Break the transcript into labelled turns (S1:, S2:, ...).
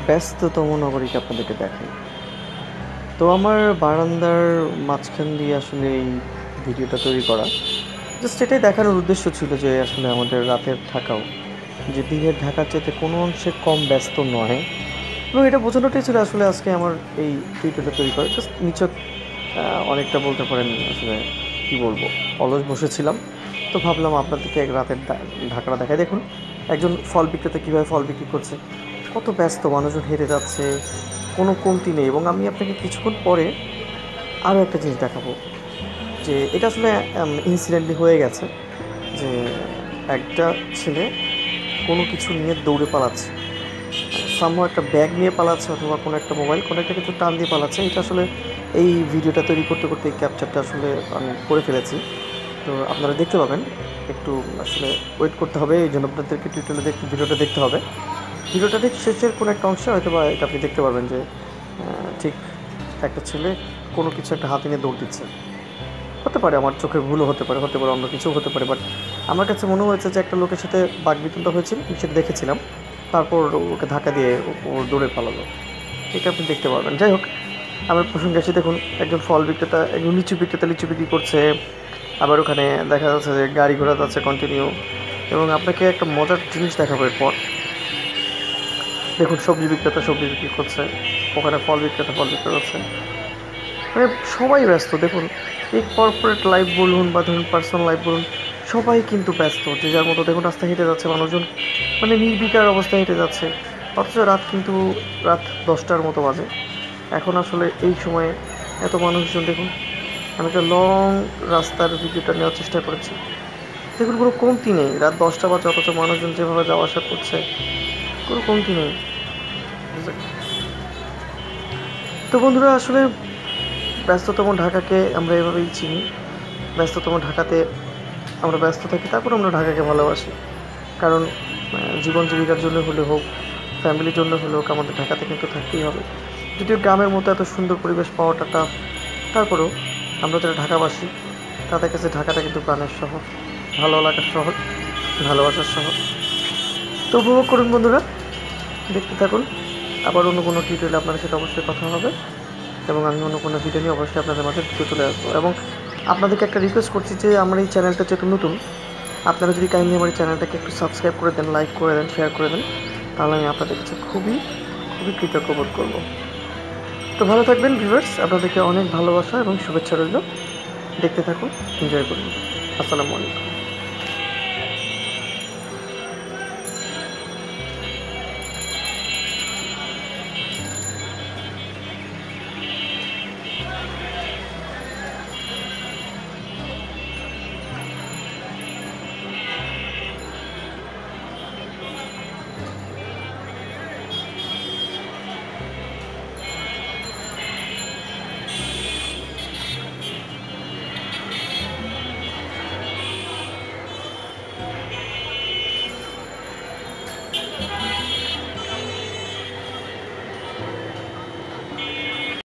S1: ব্যস্ততম নগরীকে আপনাদেরকে দেখাই। তো আমার বারান্দার মাঝখান দিয়ে আসলে এই ভিডিওটা তৈরি করা জাস্ট এটাই দেখানোর উদ্দেশ্য ছিল যে আসলে আমাদের রাতের ঢাকাও যে দিনের ঢাকার চাইতে কোনো অংশে কম ব্যস্ত নয়, এবং এটা বোঝানোটাই ছিল আসলে আজকে আমার এই ভিডিওটা তৈরি করা। জাস্ট নিছক অনেকটা বলতে পারেন আসলে কি বলবো, অলস বসেছিলাম। তো ভাবলাম আপনাদেরকে এক রাতের ঢাকাটা দেখায়। দেখুন একজন ফল বিক্রেতা কীভাবে ফল বিক্রি করছে, কত ব্যস্ত, মানুষজন হেঁটে যাচ্ছে, কোনো কমতি নেই। এবং আমি আপনাকে কিছুক্ষণ পরে আরও একটা জিনিস দেখাবো যে এটা আসলে ইনসিডেন্টলি হয়ে গেছে, যে একটা ছেলে কোনো কিছু নিয়ে দৌড়ে পালাচ্ছে, সামহাও একটা ব্যাগ নিয়ে পালাচ্ছে অথবা কোনো একটা মোবাইল, কোনো একটা কিছু টান দিয়ে পালাচ্ছে। এটা আসলে এই ভিডিওটা তৈরি করতে করতে এই ক্যাপচারটা আসলে আমি করে ফেলেছি। তো আপনারা দেখতে পাবেন, একটু আসলে ওয়েট করতে হবে, এই জন্য আপনাদেরকে ভিডিওটা দেখতে হবে। ভিডিওটা ঠিক শেষের কোনো একটা অংশে হয়তো বা এটা আপনি দেখতে পারবেন যে ঠিক একটা ছেলে কোনো কিছু একটা হাতে নিয়ে দৌড় দিচ্ছে। হতে পারে আমার চোখে ভুলও হতে পারে, অন্য কিছুও হতে পারে, বাট আমার কাছে মনে হয়েছে যে একটা লোকের সাথে বাকবিতণ্ডা হয়েছিল, আমি সেটা দেখেছিলাম। তারপর ওকে ধাক্কা দিয়ে ও দৌড়ে পালালো। এটা আপনি দেখতে পারবেন। যাই হোক, আমার প্রসঙ্গে আসি। দেখুন একজন ফল বিক্রেতা, একজন লিচু বিক্রেতা লিচু বিক্রি করছে। আবার ওখানে দেখা যাচ্ছে যে গাড়ি ঘোড়া যাচ্ছে কন্টিনিউ। এবং আপনাকে একটা মজার জিনিস দেখাবো এরপর। দেখুন সবজি বিক্রেতা সবজি বিক্রি করছে, ওখানে ফল বিক্রেতা ফল বিক্রি করছে, মানে সবাই ব্যস্ত। দেখুন এই কর্পোরেট লাইফ বলুন বা ধরুন পার্সোনাল লাইফ বলুন, সবাই কিন্তু ব্যস্ত যে যার মতো। দেখুন রাস্তায় হেঁটে যাচ্ছে মানুষজন, মানে নির্বিকার অবস্থায় হেঁটে যাচ্ছে। অথচ রাত 10টার মতো বাজে। এখন আসলে এই সময়ে এত মানুষজন, দেখুন আমি একটা লং রাস্তার ভিডিওটা নেওয়ার চেষ্টা করেছি। দেখুন কোনো কমতি নেই, রাত 10টা বাজে, অথচ মানুষজন যেভাবে যাওয়া আসা করছে কোনো কমতি নেই। তো বন্ধুরা, আসলে ব্যস্ততম ঢাকাকে আমরা এভাবেই চিনি। ব্যস্ততম ঢাকাতে আমরা ব্যস্ত থাকি, তারপর আমরা ঢাকাকে ভালোবাসি। কারণ জীবন জীবিকার জন্য হলে হোক, ফ্যামিলির জন্য হলে হোক, আমাদের ঢাকাতে কিন্তু থাকতেই হবে। যদিও গ্রামের মতো এত সুন্দর পরিবেশ পাওয়াটা টাফ, তারপরেও আমরা যারা ঢাকাবাসী তাদের কাছে ঢাকাটা কিন্তু প্রাণের শহর, ভালো লাগার শহর, ভালোবাসার শহর। তো উপভোগ করুন বন্ধুরা, দেখতে থাকুন। আবার অন্য কোনো টিউটোরিয়ালে আপনাদের সাথে অবশ্যই কথা হবে, এবং আমি অন্য কোনো ভিডিও নিয়ে অবশ্যই আপনাদের মাঝে ভিডিও চলে আসবো। এবং আপনাদেরকে একটা রিকোয়েস্ট করছি যে আমার এই চ্যানেলটা যেহেতু নতুন, আপনারা যদি কাইন্ডলি আমার এই চ্যানেলটাকে একটু সাবস্ক্রাইব করে দেন, লাইক করে দেন, শেয়ার করে দেন, তাহলে আমি আপনাদের কাছে খুবই খুবই কৃতজ্ঞ বোধ করবো। তো ভালো থাকবেন ভিউয়ার্স, আপনাদেরকে অনেক ভালোবাসা এবং শুভেচ্ছা রইল। দেখতে থাকুন, এনজয় করুন। আসসালামু আলাইকুম।